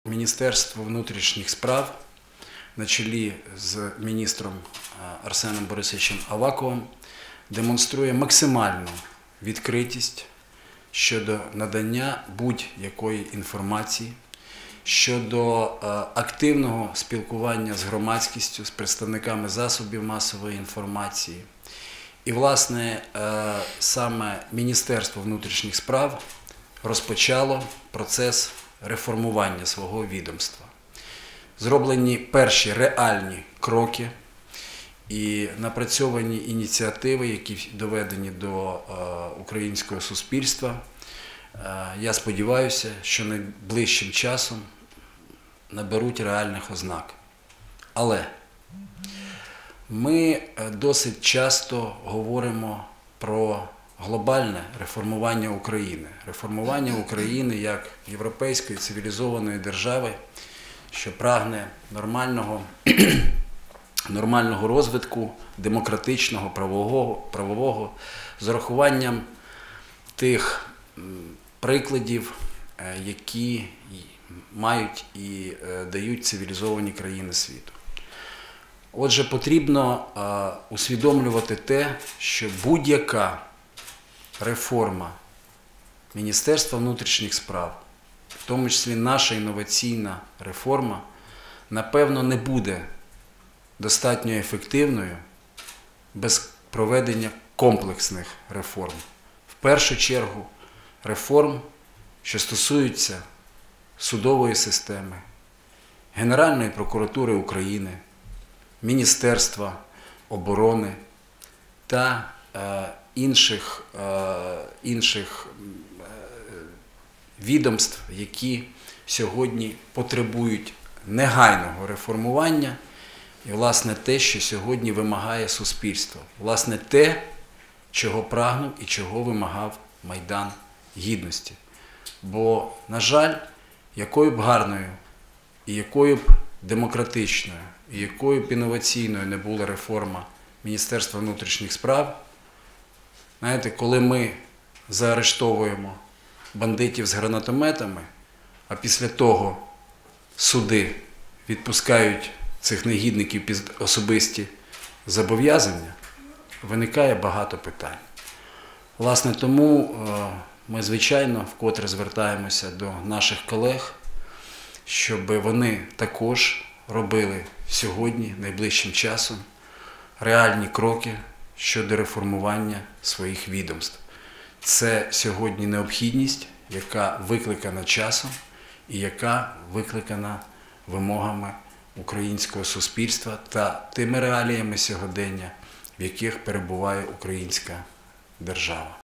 Міністерство внутрішніх справ на чолі з міністром Арсеном Борисовичем Аваковим демонструє максимальну відкритість щодо надання будь-якої інформації, щодо активного спілкування з громадськістю, з представниками засобів масової інформації. І, власне, саме Міністерство внутрішніх справ розпочало процес реформування свого відомства. Зроблені перші реальні кроки і напрацьовані ініціативи, які доведені до українського суспільства. Я сподіваюся, що найближчим часом наберуть реальних ознак. Але ми досить часто говоримо про глобальне реформування України. Реформування України як європейської цивілізованої держави, що прагне нормального розвитку, демократичного, правового, з урахуванням тих прикладів, які мають і дають цивілізовані країни світу. Отже, потрібно усвідомлювати те, що будь-яка реформа Міністерства внутрішніх справ, в тому числі наша інноваційна реформа, напевно, не буде достатньо ефективною без проведення комплексних реформ. В першу чергу реформ, що стосуються судової системи, Генеральної прокуратури України, Міністерства оборони та інших відомств, які сьогодні потребують негайного реформування, і, власне, те, що сьогодні вимагає суспільство. Власне, те, чого прагнув і чого вимагав Майдан Гідності. Бо, на жаль, якою б гарною і якою б демократичною і якою б інноваційною не була реформа Міністерства внутрішніх справ, знаєте, коли ми заарештовуємо бандитів з гранатометами, а після того суди відпускають цих негідників під особисті зобов'язання, виникає багато питань. Власне, тому ми, звичайно, вкотре звертаємося до наших колег, щоб вони також робили сьогодні, найближчим часом, реальні кроки щодо реформування своїх відомств. Це сьогодні необхідність, яка викликана часом і яка викликана вимогами українського суспільства та тими реаліями сьогодення, в яких перебуває українська держава.